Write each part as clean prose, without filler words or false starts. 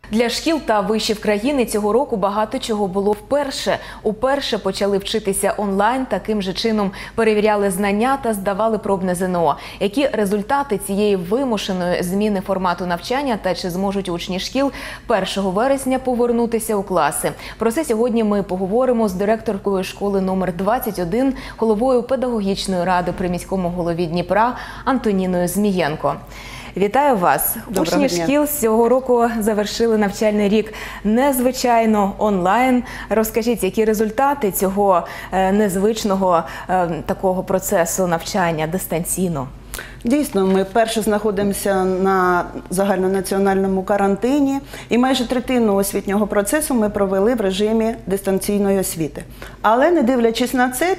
Для шкіл та вишів країни цього року багато чого було вперше. Уперше почали вчитися онлайн, таким же чином перевіряли знання та здавали пробне ЗНО. Які результати цієї вимушеної зміни формату навчання та чи зможуть учні шкіл 1 вересня повернутися у класи? Про це сьогодні ми поговоримо з директоркою школи номер 21, головою педагогічної ради при міському голові Дніпра Антоніною Змієнко. Вітаю вас! Учні шкіл цього року завершили навчальний рік незвичайно онлайн. Розкажіть, які результати цього незвичного такого процесу навчання дистанційно? Дійсно, ми вперше знаходимося на загальнонаціональному карантині і майже третину освітнього процесу ми провели в режимі дистанційної освіти. Але не дивлячись на це,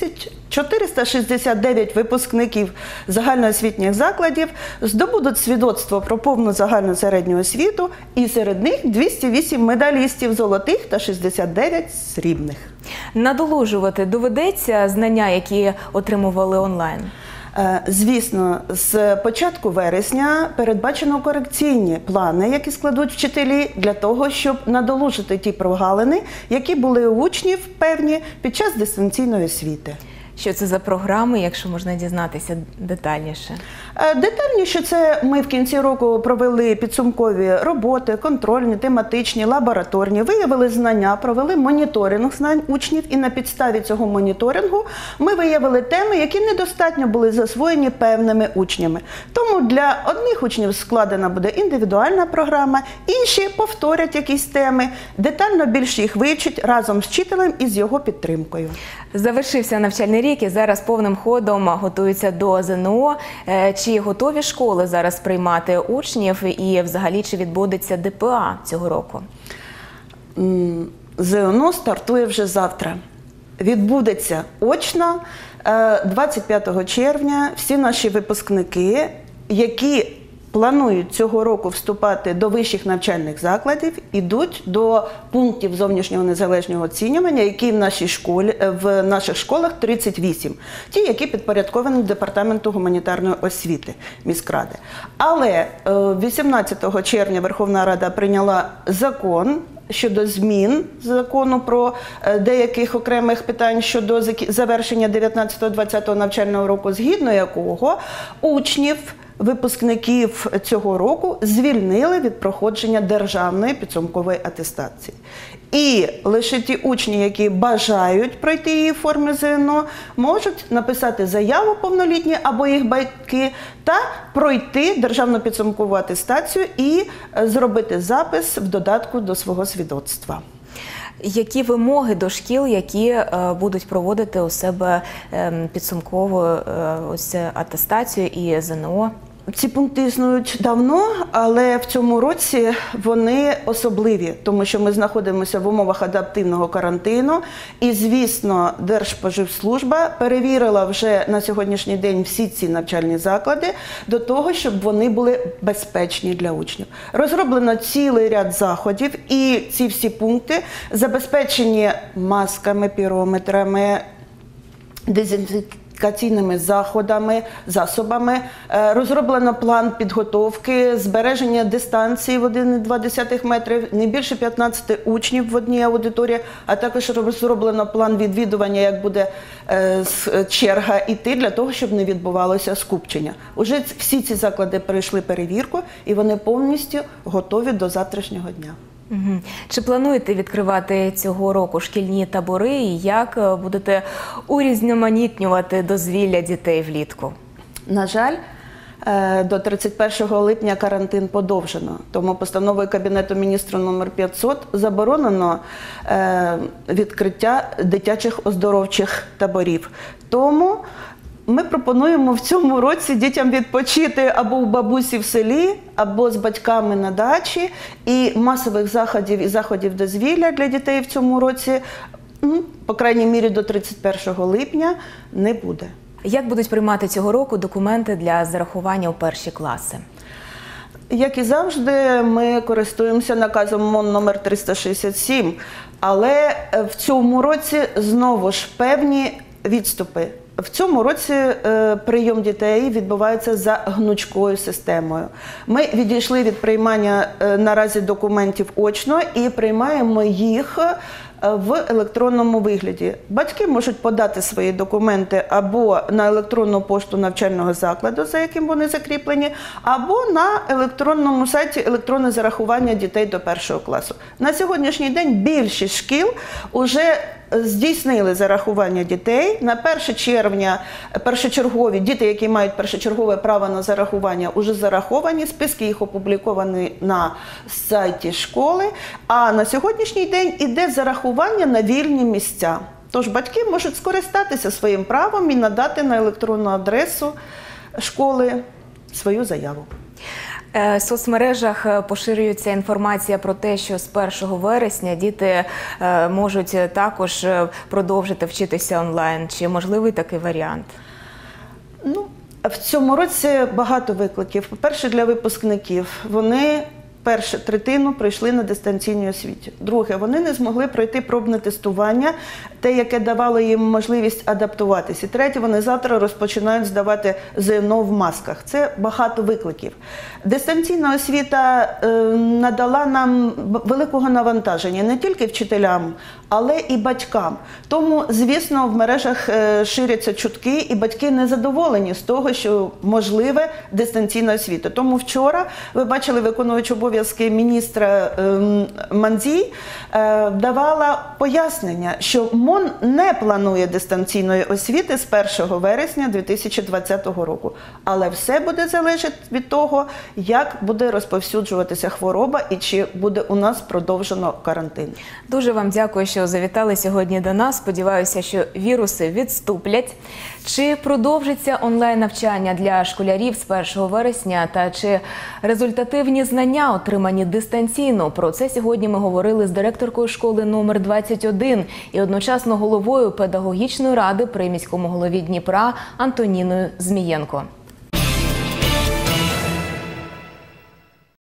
5469 випускників загальноосвітніх закладів здобудуть свідоцтво про повну загальну середню освіту, і серед них 208 медалістів золотих та 69 срібних. Надолужувати доведеться знання, які отримували онлайн? Звісно, з початку вересня передбачено корекційні плани, які складуть вчителі для того, щоб надолужити ті прогалини, які були у учнів певні під час дистанційної освіти. Що це за програми, якщо можна дізнатися детальніше? Детальніше це ми в кінці року провели підсумкові роботи, контрольні, тематичні, лабораторні, виявили знання, провели моніторинг знань учнів, і на підставі цього моніторингу ми виявили теми, які недостатньо були засвоєні певними учнями. Тому для одних учнів складена буде індивідуальна програма, інші повторять якісь теми, детально більше їх вивчать разом з вчителем і з його підтримкою. Завершився навчальний рік і зараз повним ходом готуються до ЗНО. Чи готові школи зараз приймати учнів і взагалі чи відбудеться ДПА цього року? ЗНО стартує вже завтра. Відбудеться очно 25 червня. Всі наші випускники, які планують цього року вступати до вищих навчальних закладів, ідуть до пунктів зовнішнього незалежного оцінювання, які в наших школах 38. Ті, які підпорядковані Департаменту гуманітарної освіти міськради. Але 18 червня Верховна Рада прийняла закон щодо змін закону про деяких окремих питань щодо завершення 19-20 навчального року, згідно якого учнів, випускників цього року звільнили від проходження державної підсумкової атестації. І лише ті учні, які бажають пройти її в формі ЗНО, можуть написати заяву повнолітні або їх батьки та пройти державну підсумкову атестацію і зробити запис в додатку до свого свідоцтва. Які вимоги до шкіл, які будуть проводити у себе підсумкову атестацію і ЗНО? Ці пункти існують давно, але в цьому році вони особливі, тому що ми знаходимося в умовах адаптивного карантину. І, звісно, Держспоживслужба перевірила вже на сьогоднішній день всі ці навчальні заклади до того, щоб вони були безпечні для учнів. Розроблено цілий ряд заходів, і ці всі пункти забезпечені масками, пірометрами, дезінфекційними засобами, розроблено план підготовки, збереження дистанції в 1,2 метрів, не більше 15 учнів в одній аудиторії, а також розроблено план відвідування, як буде черга йти, для того, щоб не відбувалося скупчення. Уже всі ці заклади пройшли перевірку, і вони повністю готові до завтрашнього дня. Чи плануєте відкривати цього року шкільні табори і як будете урізноманітнювати дозвілля дітей влітку? На жаль, до 31 липня карантин подовжено, тому постановою Кабінету міністрів номер 500 заборонено відкриття дитячих оздоровчих таборів. Тому ми пропонуємо в цьому році дітям відпочити або у бабусі в селі, або з батьками на дачі. І масових заходів і заходів дозвілля для дітей в цьому році, по крайній мірі до 31 липня, не буде. Як будуть приймати цього року документи для зарахування у перші класи? Як і завжди, ми користуємося наказом МОН номер 367, але в цьому році знову ж певні відступи. В цьому році прийом дітей відбувається за гнучкою системою. Ми відійшли від приймання наразі документів очно і приймаємо їх в електронному вигляді. Батьки можуть подати свої документи або на електронну пошту навчального закладу, за яким вони закріплені, або на електронному сайті електронне зарахування дітей до 1 класу. На сьогоднішній день більшість шкіл вже здійснили зарахування дітей. На 1 червня першочергові діти, які мають першочергове право на зарахування, вже зараховані, списки їх опубліковані на сайті школи, а на сьогоднішній день іде зарахування на вільні місця. Тож батьки можуть скористатися своїм правом і надати на електронну адресу школи свою заяву. В соцмережах поширюється інформація про те, що з 1 вересня діти можуть також продовжити вчитися онлайн. Чи можливий такий варіант? В цьому році багато викликів. По-перше, для випускників. Вони першу третину пройшли на дистанційній освіті. Друге, вони не змогли пройти пробне тестування, те, яке давало їм можливість адаптуватися. І третє, вони завтра розпочинають здавати ЗНО в масках. Це багато викликів. Дистанційна освіта надала нам великого навантаження не тільки вчителям, але і батькам. Тому, звісно, в мережах ширяться чутки, і батьки не задоволені з того, що можливе дистанційна освіта. Тому вчора, ви бачили, виконуючий обов'язки міністра Мандзій давала пояснення, що МОН не планує дистанційної освіти з 1 вересня 2020 року. Але все буде залежати від того, як буде розповсюджуватися хвороба і чи буде у нас продовжено карантин. Дуже вам дякую, що завітали сьогодні до нас. Сподіваюся, що віруси відступлять. Чи продовжиться онлайн-навчання для школярів з 1 вересня та чи результативні знання отримані дистанційно? Про це сьогодні ми говорили з директоркою школи номер 21 і одночасно головою педагогічної ради при міському голові Дніпра Антоніною Змієнко.